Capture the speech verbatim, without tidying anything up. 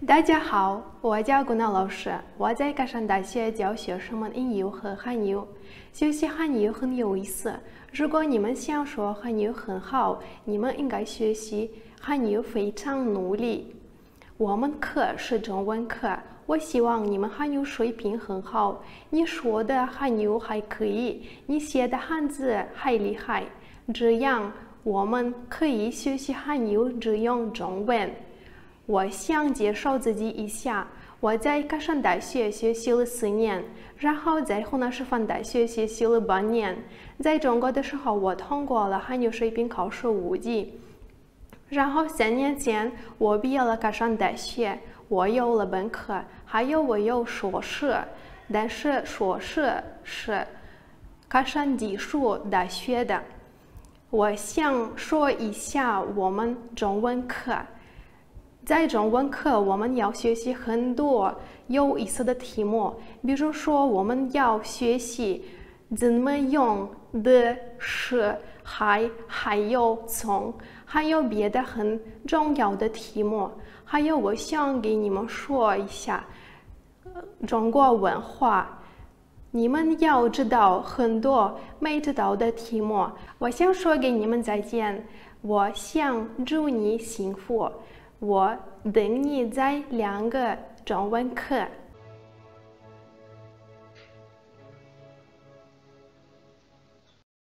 大家好，我叫古娜老师，我在喀山大学教学生们英语和汉语。学习汉语很有意思，如果你们想说汉语很好，你们应该学习汉语非常努力。我们课是中文课，我希望你们汉语水平很好，你说的汉语还可以，你写的汉字还厉害，这样我们可以学习汉语只用中文。我想介绍自己一下，我在喀山大学学习了四年，然后在湖南师范大学学习了八年。在中国的时候，我通过了汉语水平考试五级。然后三年前，我毕业了喀山大学，我有了本科，还有我有硕士，但是硕士是喀山技术大学的。我想说一下我们中文课。在中文课，我们要学习很多有意思的题目，比如说我们要学习怎么用的、是、还、还有、从，还有别的很重要的题目。还有，我想给你们说一下中国文化。你们要知道很多没知道的题目。我想说给你们再见，我想祝你幸福。我等你在两个中文课。